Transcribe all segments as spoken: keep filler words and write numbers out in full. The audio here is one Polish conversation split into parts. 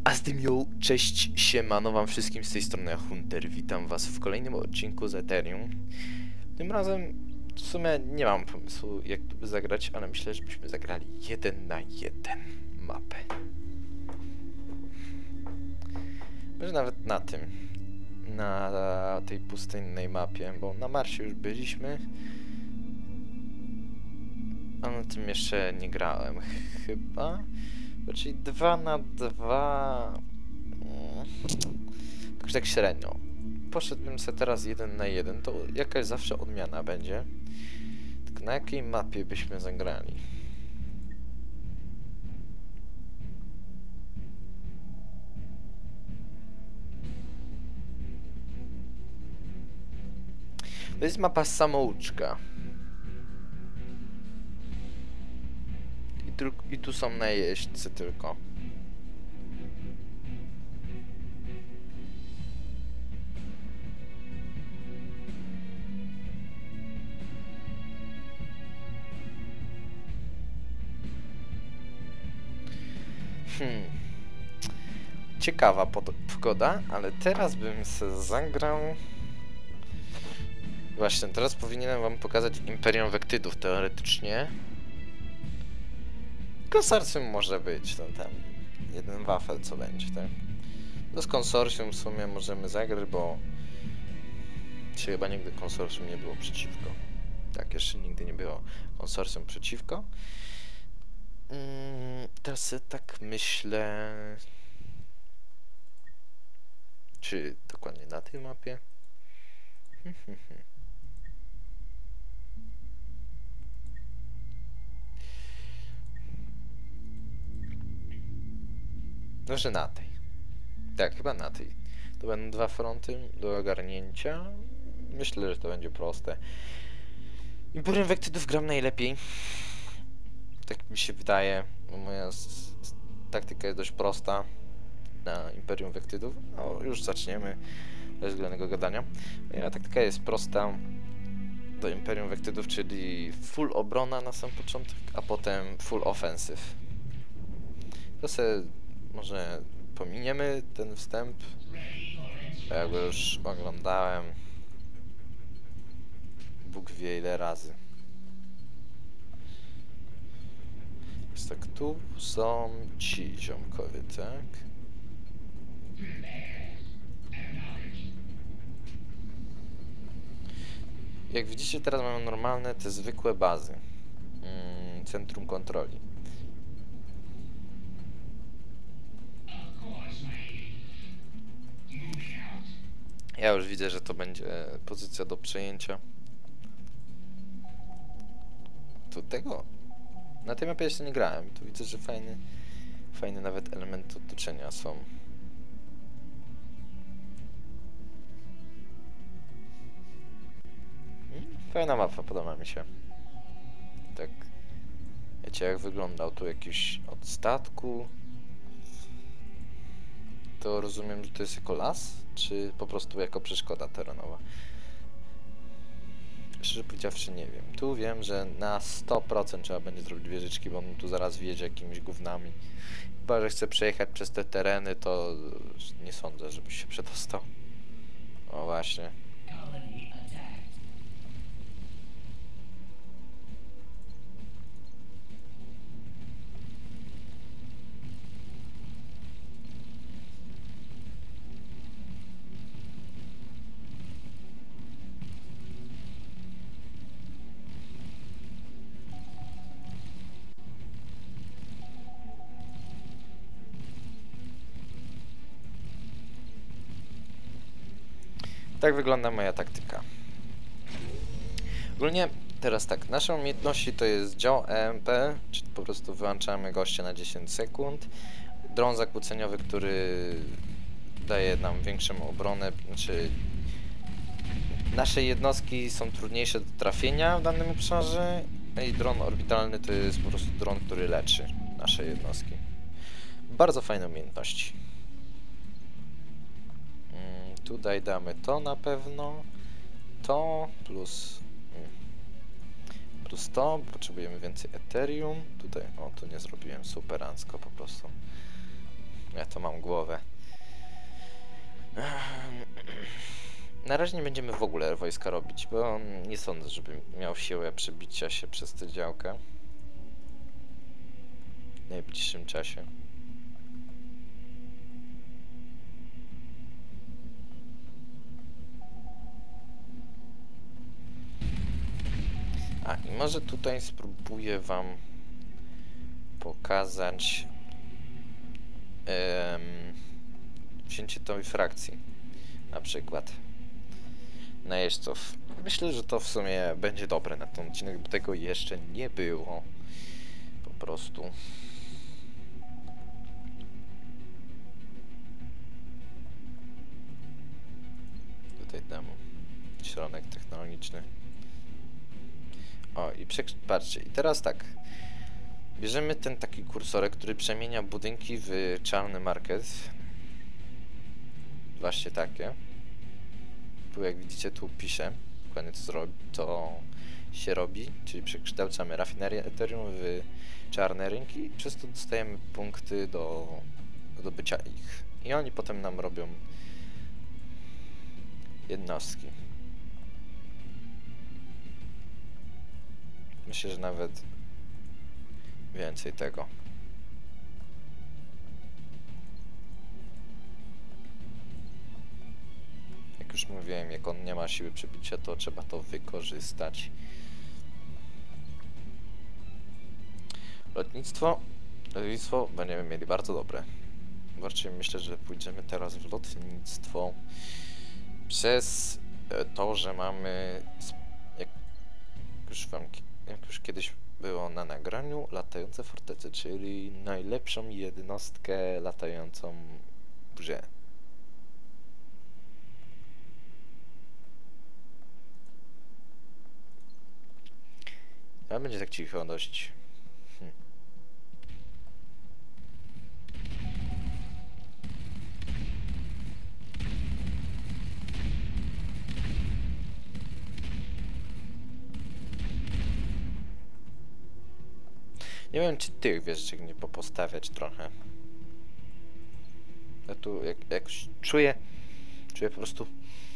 A z tym ją, cześć, siemano wam wszystkim, z tej strony Hunter, witam was w kolejnym odcinku z Ethereum. Tym razem w sumie nie mam pomysłu, jak tu by zagrać, ale myślę, żebyśmy zagrali jeden na jeden mapę. Może nawet na tym, na tej pustynnej mapie, bo na Marsie już byliśmy, a na tym jeszcze nie grałem chyba. Czyli dwa na dwa. Jakoś tak średnio. Poszedłbym sobie teraz jeden na jeden, to jakaś zawsze odmiana będzie. Tylko na jakiej mapie byśmy zagrali? To jest mapa samouczka. I tu, i tu są najeźdźcy tylko. Hmm. Ciekawa pogoda, ale teraz bym se zagrał... Właśnie, teraz powinienem wam pokazać Imperium Wektydów teoretycznie. Konsorcjum może być, to tam jeden wafel co będzie, tak? To z konsorcjum w sumie możemy zagrać, bo się chyba nigdy konsorcjum nie było przeciwko. Tak, jeszcze nigdy nie było konsorcjum przeciwko. Mm, teraz sobie tak myślę... Czy dokładnie na tej mapie? No, że na tej. Tak, chyba na tej. To będą dwa fronty do ogarnięcia. Myślę, że to będzie proste. Imperium Wektydów gram najlepiej. Tak mi się wydaje. Bo moja taktyka jest dość prosta na Imperium Wektydów. No, już zaczniemy bez względnego gadania. Moja taktyka jest prosta do Imperium Wektydów, czyli full obrona na sam początek, a potem full offensive. To sobie może pominiemy ten wstęp, bo ja go już oglądałem Bóg wie ile razy. Jest tak, tu są ci ziomkowie, tak? Jak widzicie, teraz mamy normalne, te zwykłe bazy. Mm, centrum kontroli. Ja już widzę, że to będzie pozycja do przejęcia. Tu tego... Na tej mapie jeszcze nie grałem. Tu widzę, że fajny, fajny nawet elementy otoczenia są. Fajna mapa, podoba mi się. Tak. Wiecie, jak wyglądał tu jakiś od statku. To rozumiem, że to jest jako las, czy po prostu jako przeszkoda terenowa? Szczerze powiedziawszy nie wiem. Tu wiem, że na sto procent trzeba będzie zrobić wieżyczki, bo on tu zaraz wjedzie jakimiś gównami. Chyba, że chce przejechać przez te tereny, to nie sądzę, żebyś się przedostał. O właśnie. Tak wygląda moja taktyka. Ogólnie teraz tak, naszą umiejętności to jest dział E M P, czyli po prostu wyłączamy gościa na dziesięć sekund. Dron zakłóceniowy, który daje nam większą obronę, znaczy nasze jednostki są trudniejsze do trafienia w danym obszarze i dron orbitalny to jest po prostu dron, który leczy nasze jednostki. Bardzo fajne umiejętności. Tutaj damy to na pewno, to plus, plus to, potrzebujemy więcej Ethereum, tutaj, o tu nie zrobiłem superancko po prostu, nie, to mam głowę. Na razie nie będziemy w ogóle wojska robić, bo nie sądzę, żeby miał siłę przebicia się przez tę działkę w najbliższym czasie. A i może tutaj spróbuję wam pokazać um, wzięcie tej frakcji, na przykład na jeźdźców. Myślę, że to w sumie będzie dobre na ten odcinek, bo tego jeszcze nie było. Po prostu. Tutaj dam środek technologiczny. O, i patrzcie, i teraz tak. Bierzemy ten taki kursorek, który przemienia budynki w czarny market. Właśnie takie. Tu jak widzicie, tu pisze dokładnie co, zrobi, co się robi, czyli przekształcamy rafinerię Ethereum w czarne rynki i przez to dostajemy punkty do zdobycia ich. I oni potem nam robią jednostki. Myślę, że nawet więcej tego. Jak już mówiłem, jak on nie ma siły przebicia, to trzeba to wykorzystać. Lotnictwo. Lotnictwo będziemy mieli bardzo dobre. Właściwie myślę, że pójdziemy teraz w lotnictwo przez to, że mamy, jak już wam, jak już kiedyś było na nagraniu, latające fortecy, czyli najlepszą jednostkę latającą w grze. A będzie tak cicho dość. Hm. Nie wiem, czy tych wieżyczek nie popostawiać trochę. Ja tu jak, jak czuję, czuję po prostu,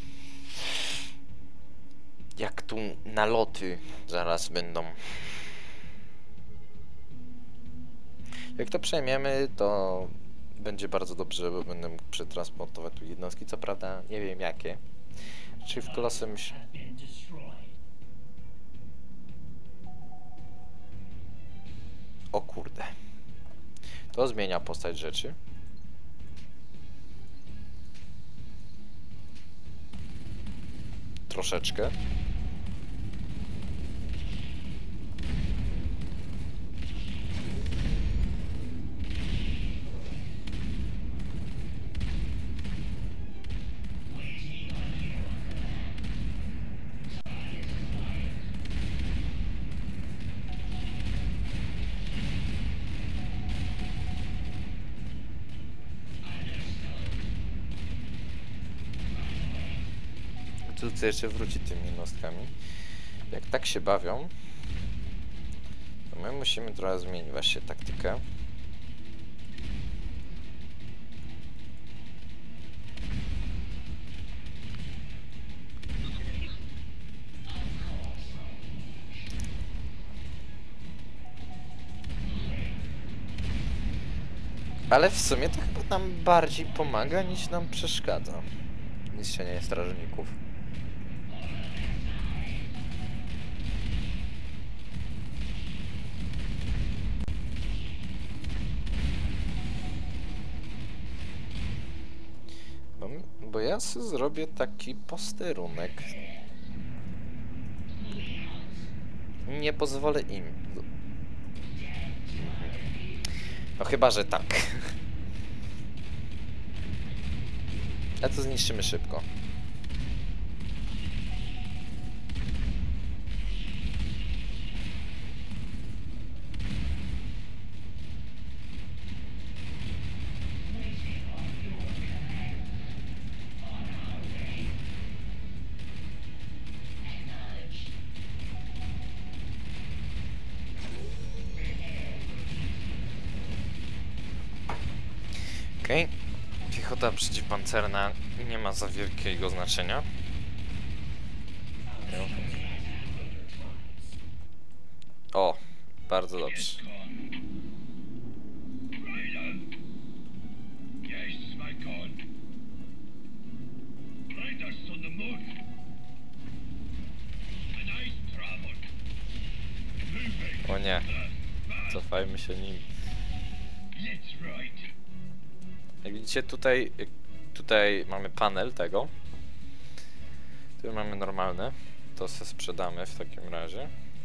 jak tu naloty zaraz będą. Jak to przejmiemy, to będzie bardzo dobrze, bo będę mógł przetransportować tu jednostki, co prawda nie wiem jakie. Czyli w Kolosem myśl... O kurde. To zmienia postać rzeczy. Troszeczkę. Tu chcę jeszcze wrócić tymi jednostkami. Jak tak się bawią, to my musimy trochę zmienić właśnie taktykę. Ale w sumie to chyba nam bardziej pomaga niż nam przeszkadza. Niszczenie strażników. Bo, bo ja sobie zrobię taki posterunek. Nie pozwolę im. No chyba, że tak. A to zniszczymy szybko. Okej. Okay. Piechota przeciwpancerna nie ma za wielkiego znaczenia. No. O, bardzo dobrze. O nie, cofajmy się nim. Jak widzicie tutaj, tutaj mamy panel tego. Tu mamy normalne. To se sprzedamy w takim razie.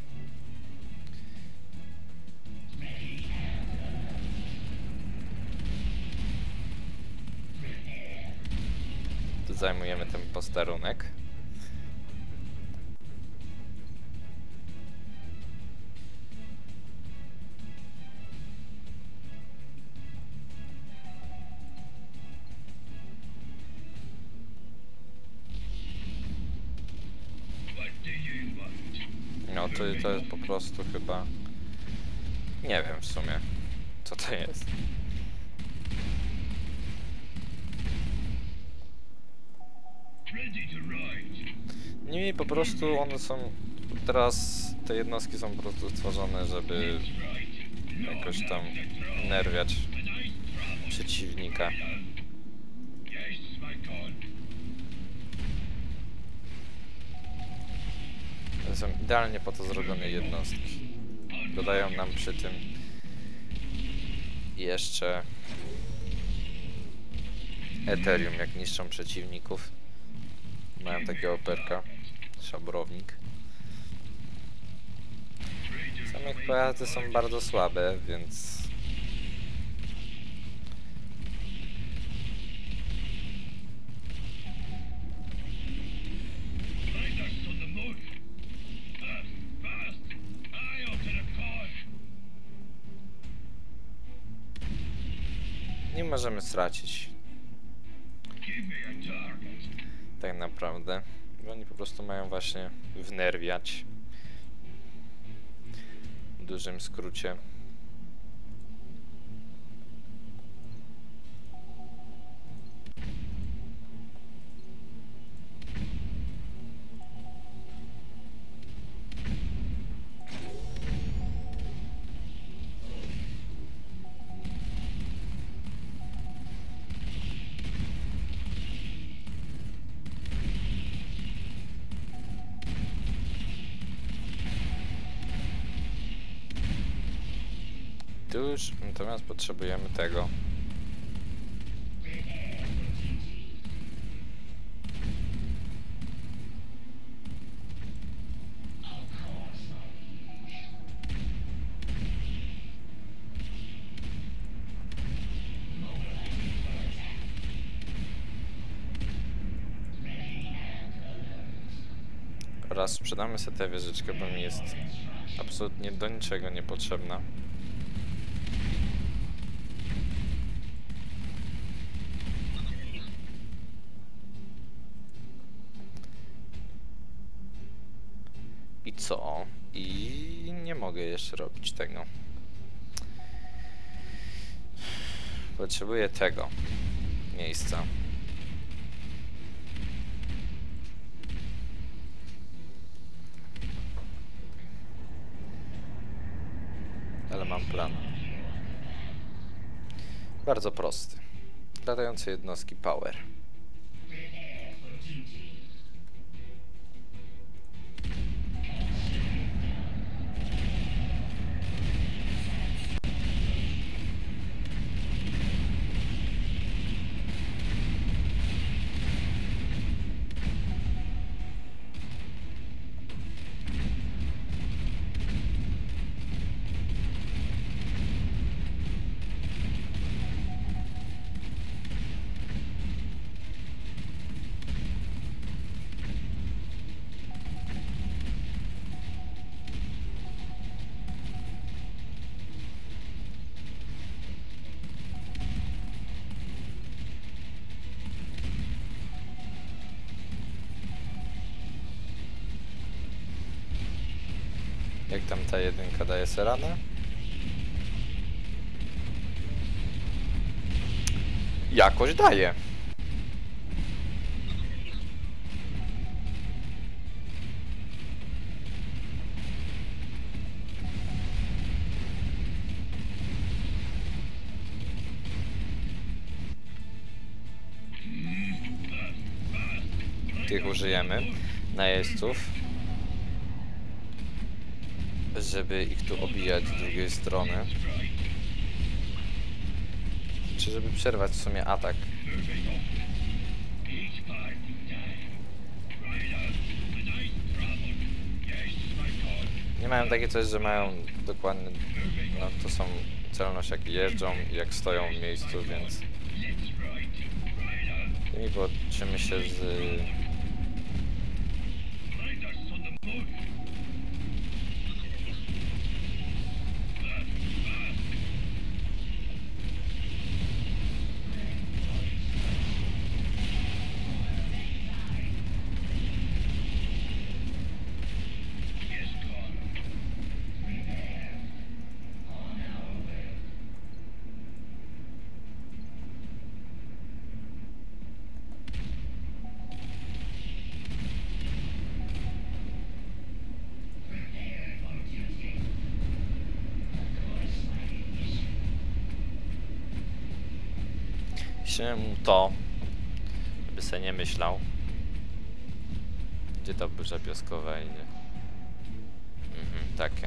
Tu zajmujemy ten posterunek. No to, to jest po prostu chyba... Nie wiem w sumie, co to jest. Niemniej po prostu one są... Teraz te jednostki są po prostu stworzone, żeby jakoś tam nerwiać przeciwnika. To są idealnie po to zrobione jednostki. Dodają nam przy tym jeszcze Ethereum, jak niszczą przeciwników. Mają takiego perka, szabrownik. Same ich pojazdy są bardzo słabe, więc... Nie możemy stracić. Tak naprawdę. Bo oni po prostu mają właśnie wnerwiać. W dużym skrócie. Już, natomiast potrzebujemy tego. Oraz sprzedamy sobie tę wieżyczkę, bo mi jest absolutnie do niczego niepotrzebna. I co? I nie mogę jeszcze robić tego. Potrzebuję tego miejsca. Ale mam plan. Bardzo prosty. Latające jednostki Power. Jak tam ta jedynka daje seranę? jakoś daje. Tych użyjemy najeźdźców, żeby ich tu obijać z drugiej strony, czy żeby przerwać w sumie atak. Nie mają takie coś, że mają dokładnie, no to są celność jak jeżdżą i jak stoją w miejscu, więc tymi połączymy się z się mu to, żeby se nie myślał. Gdzie to burza piaskowa idzie? Mhm, takie.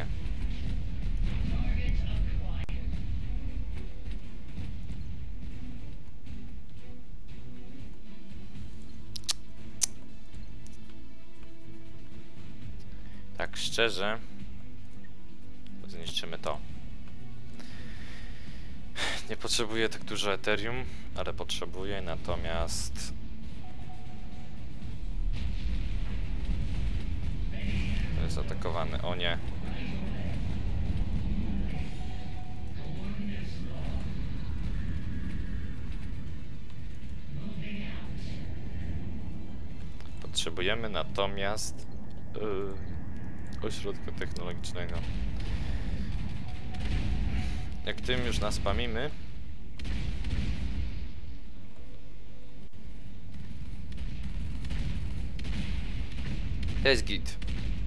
Tak szczerze, zniszczymy to. Nie potrzebuję tak dużo Ethereum, ale potrzebuję, natomiast to jest atakowany, o nie. Potrzebujemy natomiast yy, ośrodka technologicznego. Jak tym już naspamimy, to jest git.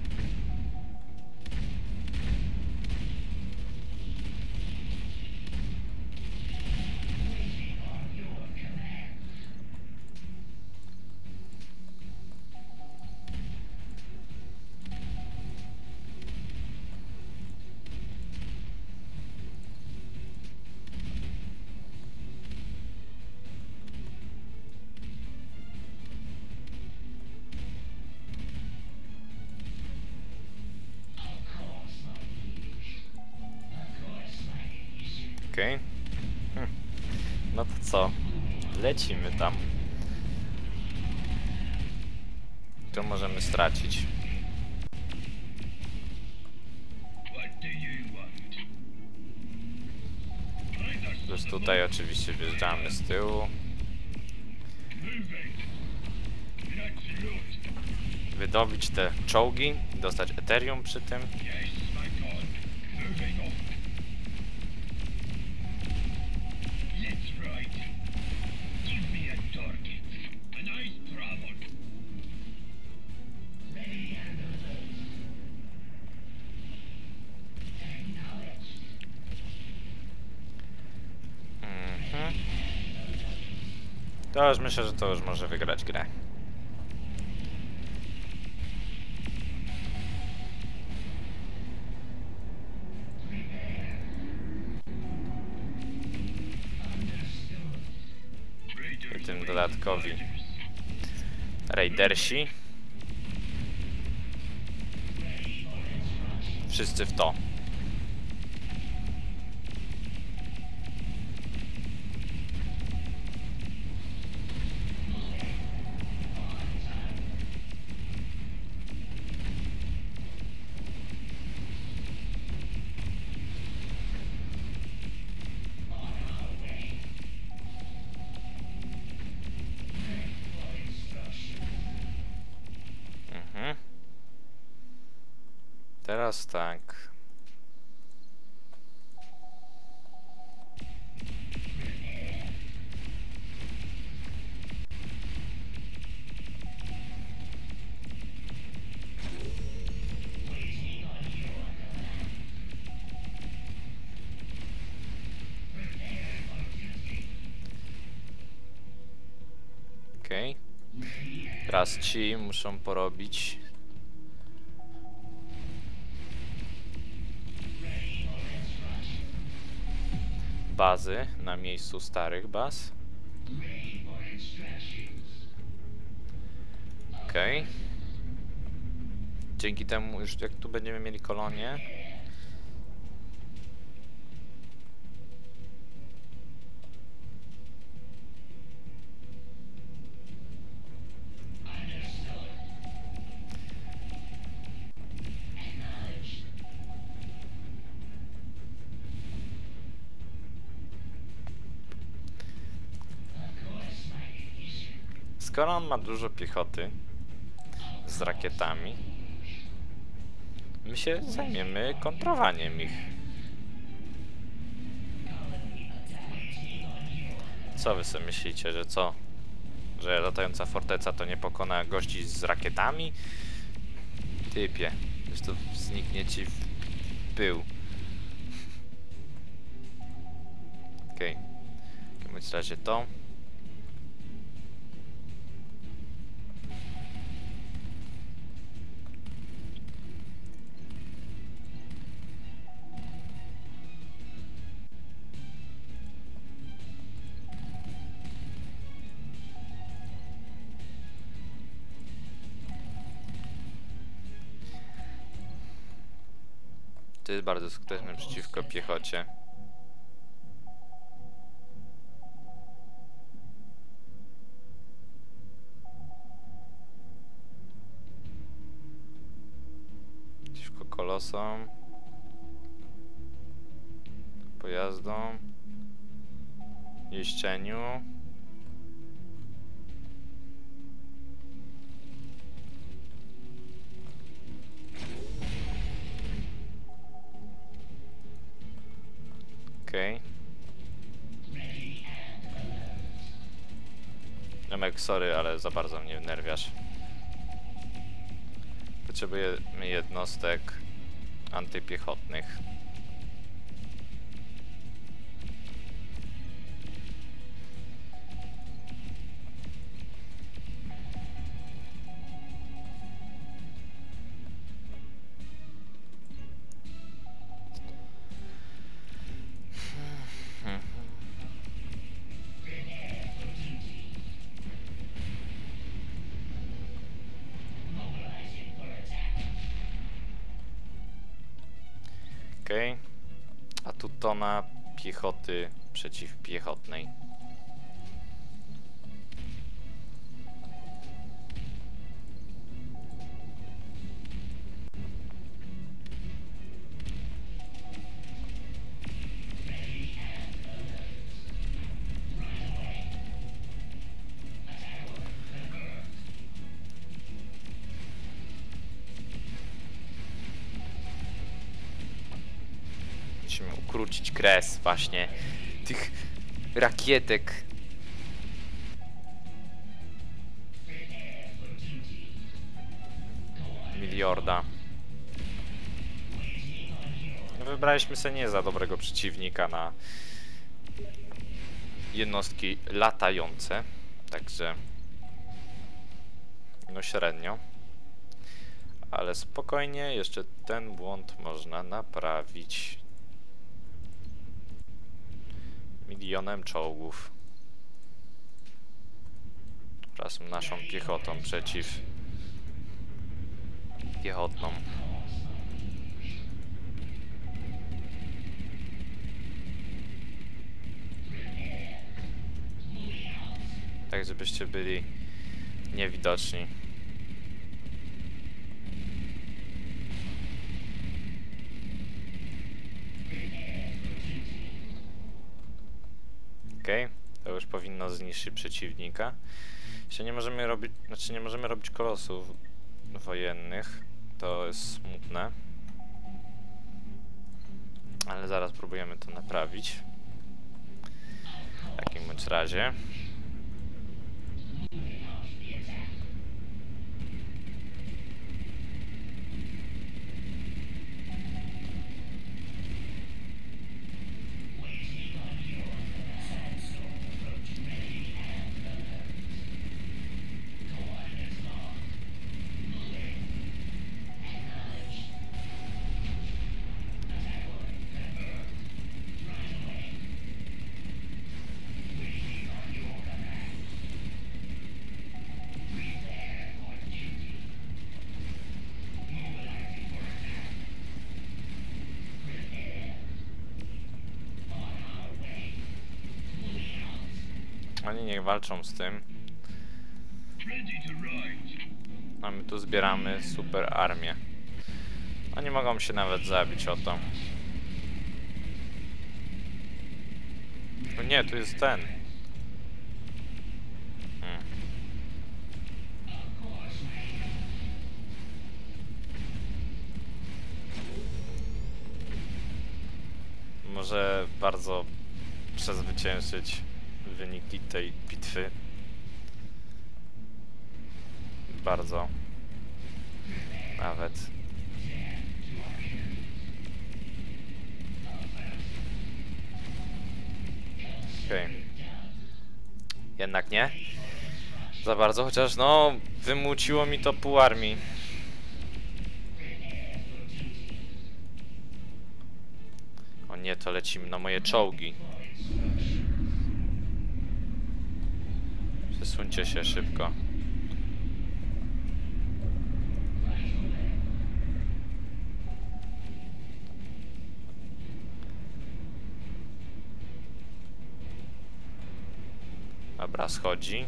Okej. Okay. Hm. No to co? Lecimy tam. To możemy stracić. Plus tutaj oczywiście wjeżdżamy z tyłu. Wydobyć te czołgi, dostać Ethereum przy tym. Mhm. To już myślę, że to już może wygrać grę. I tym dodatkowi Raidersi. Wszyscy w to. Mhm. Teraz tak. Raz ci muszą porobić bazy na miejscu starych baz. Okej. Okay. Dzięki temu już jak tu będziemy mieli kolonię, skoro on ma dużo piechoty z rakietami, my się zajmiemy kontrowaniem ich. Co wy sobie myślicie, że co? Że latająca forteca to nie pokona gości z rakietami? Typie, już to zniknie ci w pył. Okej, okay. W każdym razie to. To jest bardzo skuteczne przeciwko piechocie. Przeciwko kolosom, pojazdom, jeździeniu. Okej. Okay. Remek, sorry, ale za bardzo mnie wnerwiasz. Potrzebujemy jednostek antypiechotnych. Okej. Okay. A tu tona piechoty przeciwpiechotnej. Musimy ukrócić kres właśnie tych rakietek. Miliarda. Wybraliśmy sobie nie za dobrego przeciwnika na jednostki latające, także no średnio. Ale spokojnie, jeszcze ten błąd można naprawić. Milionem czołgów oraz naszą piechotą przeciw piechotną. Tak, żebyście byli niewidoczni. Okej, okay. To już powinno zniszczyć przeciwnika. Jeszcze nie możemy robić, znaczy nie możemy robić kolosów wojennych. To jest smutne. Ale zaraz próbujemy to naprawić. W takim bądź razie. Oni niech walczą z tym. A my tu zbieramy super armię. Oni mogą się nawet zabić o to. No nie, tu jest ten. Hmm. Może bardzo przezwyciężyć wyniki tej bitwy. Bardzo. Nawet. Okej. Okay. Jednak nie. Za bardzo, chociaż no wymuciło mi to pół armii. O nie, to lecimy na moje czołgi. Przesuńcie się szybko. Dobra, schodzi.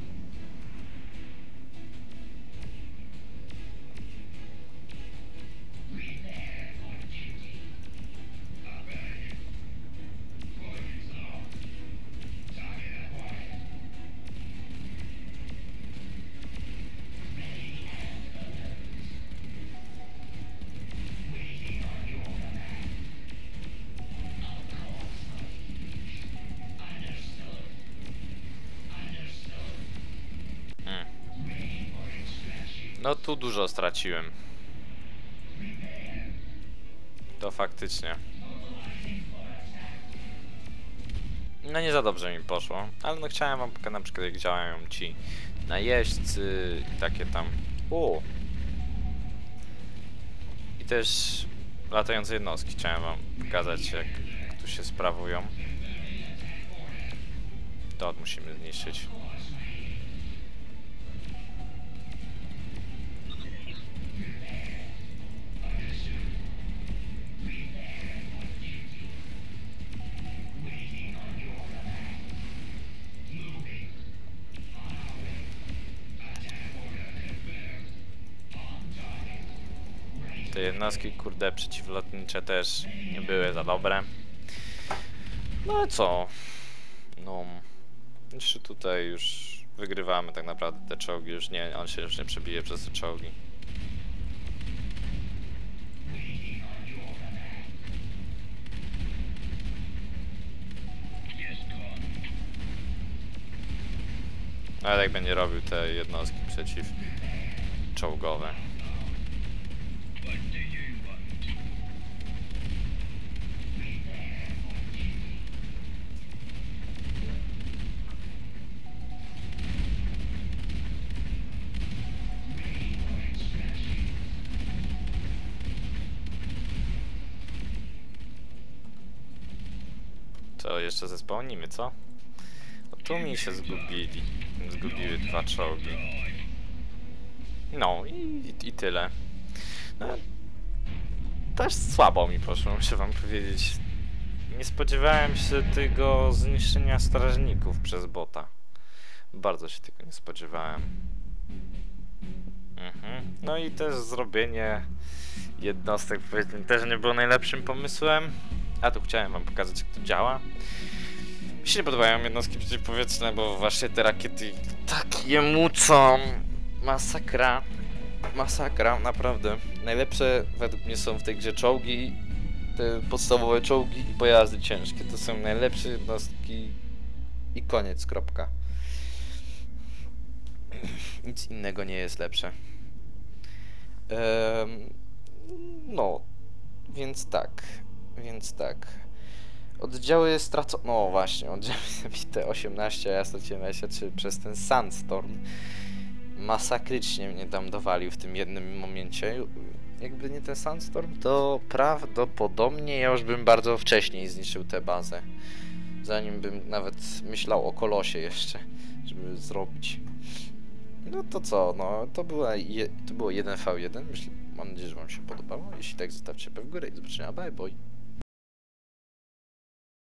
No tu dużo straciłem. To faktycznie. No nie za dobrze mi poszło, ale no chciałem wam pokazać na przykład jak działają ci najeźdźcy i takie tam. O! I też latające jednostki chciałem wam pokazać jak, jak tu się sprawują. To musimy zniszczyć. Te jednostki, kurde, przeciwlotnicze też nie były za dobre. No ale co? No... Jeszcze tutaj już wygrywamy tak naprawdę te czołgi, już nie, on się już nie przebije przez te czołgi. Ale jak będzie robił te jednostki przeciwczołgowe. To jeszcze zespełnimy, co? O, tu mi się zgubili. Zgubiły dwa czołgi. No i, i tyle. No, też słabo mi poszło, muszę wam powiedzieć. Nie spodziewałem się tego zniszczenia strażników przez bota. Bardzo się tego nie spodziewałem. Mhm. No i też zrobienie jednostek powiedzmy też nie było najlepszym pomysłem. A tu chciałem wam pokazać jak to działa. Mi się nie podobają jednostki przeciwpowietrzne, bo właśnie te rakiety tak je mucą. Masakra. Masakra, naprawdę. Najlepsze według mnie są w tej grze czołgi, te podstawowe czołgi i pojazdy ciężkie. To są najlepsze jednostki i koniec, kropka. Nic innego nie jest lepsze. Ehm, no, więc tak, więc tak. Oddziały stracone, no właśnie, oddziały zabite osiemnaście, a ja straciłem dwadzieścia trzy przez ten Sandstorm. Masakrycznie mnie tam dowalił w tym jednym momencie. Jakby nie ten Sandstorm, to prawdopodobnie ja już bym bardzo wcześniej zniszczył tę bazę. Zanim bym nawet myślał o kolosie jeszcze, żeby zrobić. No to co, no to, była je, to było jeden V jeden. Myślę, mam nadzieję, że wam się podobało. Jeśli tak, zostawcie łapkę w górę i do zobaczenia, bye bye.